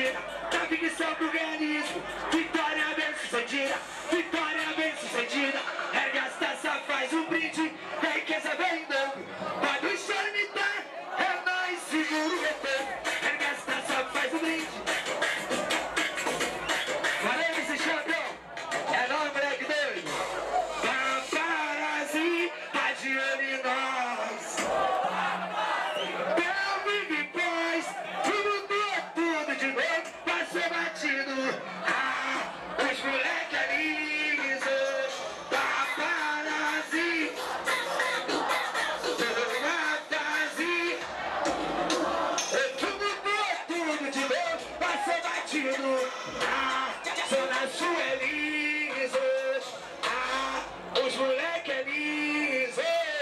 sucedida, da ficção pro realismo. Vitória bem sucedida, vitória bem sucedida. Ergue as taças, faz um brinde, a riqueza vem em dobro. Pode o chão imitar, é mais seguro o retorno. Ergue as taças, faz um brinde. Valeu, esse chapéu, é nóis, moleque doido. Paparazzi, tá de olho em nós. Os moleque é liso, paparazzi, paparazzi. Tudo de novo, vai ser batido. Zona Sul é liso, os moleque é liso.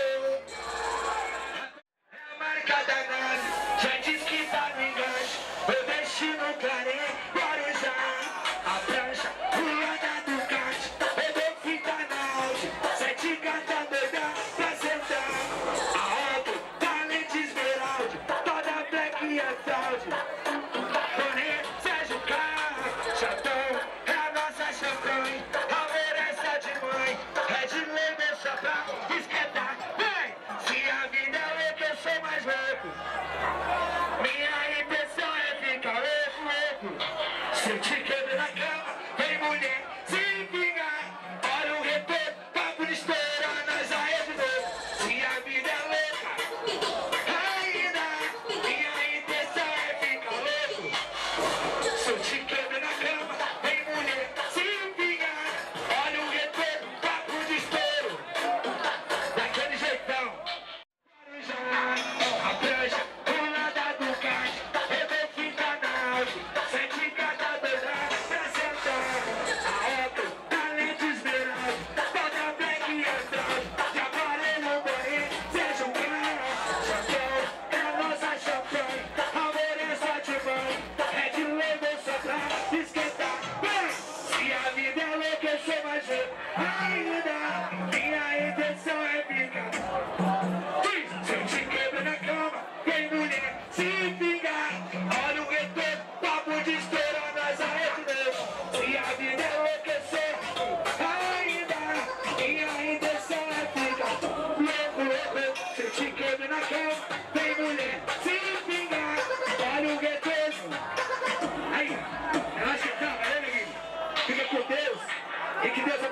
É a marca da nave, já diz que tá no enganche. Eu deixo no clarém, Guarujá. A prancha, pulada do kart, eu dou fita na auge. 7 gata doida pra sentar. A Otto, talento esmeralda, toda black e a fraude. Boné, Sérgio Carlos, chatão, é a nossa champanhe. Amor é só de mãe, Red Label deixa pra esquentar. Vem, se a vida é louca, eu sou mais louco. Minha intenção é ficar louco. Se eu te quebro na cama, vem mulher, se vingar. Olha o retorno, papo de estoura, nós aí de novo. Se a vida é louca, ainda, minha intenção é ficar louco. Se eu te quebro na cama, vem mulher, se vingar. Olha o retorno, papo de estouro, daquele jeitão. A prancha, pulada do kart, eu dou fita na auge. 7 gata doida pra sentar. A Otto, talento esmeralda, toda black e astral. Já parei no banheiro, seja um cara. Chapéu, é a nossa champanhe. Amor é só de mãe, Red Label só pra esquentar. Se a vida é louca, eu sou mais louco. Ainda, minha intenção é ficar. Se eu te quebro na cama, vem mulher, se vingar. Olha o retorno, papo de estoura, nós aí de novo. Se a vida é louca, eu sou ainda, minha intenção é ficar louco. Se eu te quebro na cama, vem mulher, se vingar. Olha o retorno. Aí, relaxa então, valeu, neguinho. Fica com Deus e que Deus